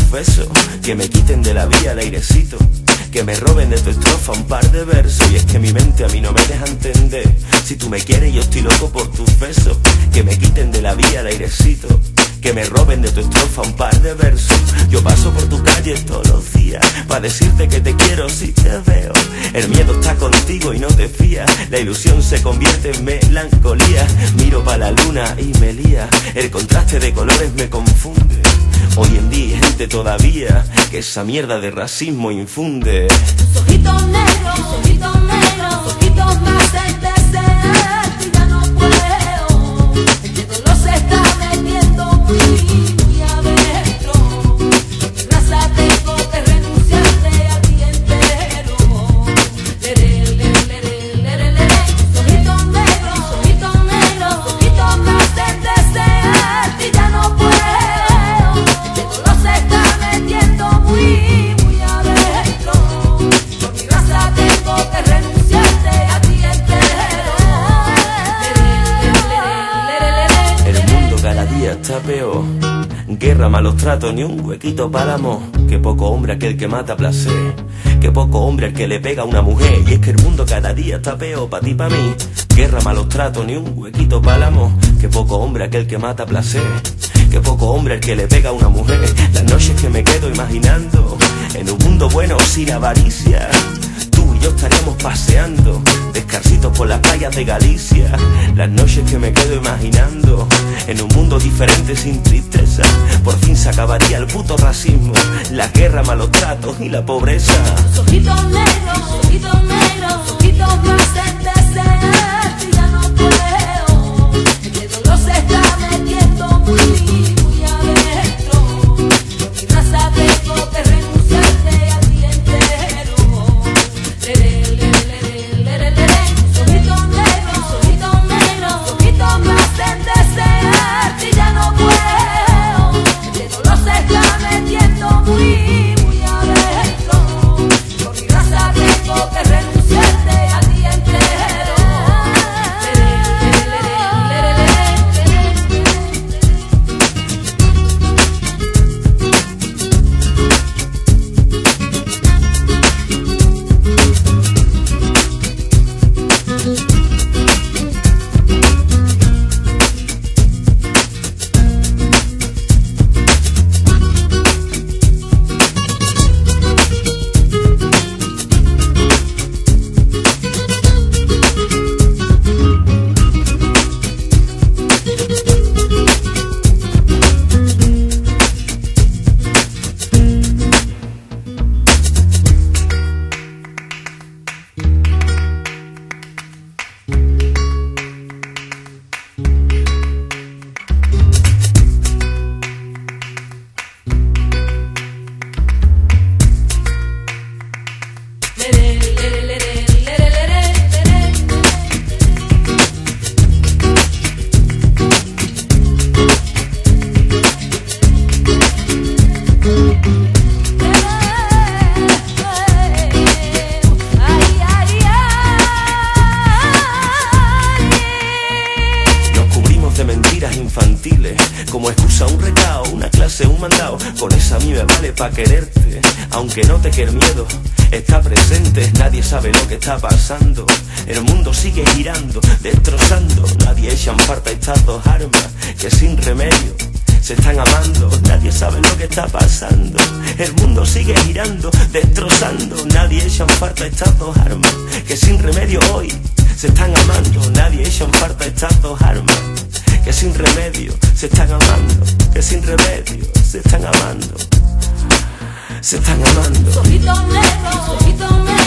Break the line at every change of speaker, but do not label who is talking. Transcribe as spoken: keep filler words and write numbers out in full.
tus besos, que me quiten de la vía el airecito, que me roben de tu estrofa un par de versos. Y es que mi mente a mí no me deja entender. Si tú me quieres yo estoy loco por tus besos, que me quiten de la vía el airecito, que me roben de tu estrofa un par de versos. Yo paso por tu calle todos los días para decirte que te quiero si te veo. El miedo está contigo y no te fías, la ilusión se convierte en melancolía. Miro pa' la luna y me lía, el contraste de colores me confunde. Hoy en día hay gente todavía que esa mierda de racismo infunde.
Tus ojitos negros, tus ojitos negros, tus ojitos me hacen desear y ya no puedo. El dolor se está metiendo muy, muy adentro. Mi raza tengo que renunciarte a ti entero. Lere, lere, lere, lere, lere. Tus ojitos negros, tus ojitos negros, tus ojitos me hacen desear y ya no puedo. Muy, muy adentro, por mi raza tengo que renunciarte a ti entero.
El mundo cada día está peor, guerra, malos tratos, ni un huequito para el amor. Que poco hombre aquel que mata placer, que poco hombre el que le pega a una mujer. Y es que el mundo cada día está peor, pa' ti, pa' mí. Guerra, malos tratos, ni un huequito para el amor. Que poco hombre aquel que mata placer, que poco hombre el que le pega a una mujer. Las noches que me quedo imaginando, en un mundo bueno sin avaricia, tú y yo estaríamos paseando descalcitos por las playas de Galicia. Las noches que me quedo imaginando, en un mundo diferente sin tristeza. Por fin se acabaría el puto racismo, la guerra, malos tratos y la pobreza.
Tus ojitos negros, tus ojitos negros, tus ojitos me hacen desear y ya no puedo. El dolor se está metiendo muy, muy adentro. Por mi raza tengo que renunciarte a ti entero. Lere, lere, lere, lere, lere. Tus ojitos negros, tus ojitos negros, tus ojitos me hacen desear y ya no puedo. El dolor se está metiendo muy, muy adentro. Por mi raza tengo que renunciarte a ti entero. Lere, lere, lere, lere.
Como excusa un recao, una clase, un mandado. Con esa a mí me vale pa' quererte, aunque no te quede miedo. Está presente, nadie sabe lo que está pasando. El mundo sigue girando, destrozando. Nadie echa en falta estas dos armas que sin remedio se están amando. Nadie sabe lo que está pasando. El mundo sigue girando, destrozando. Nadie echa en falta estas dos armas que sin remedio hoy se están amando. Nadie echa en falta estas dos armas que sin remedio se están amando, que sin remedio se están amando, se están amando.
Ojitos negros, ojitos negros.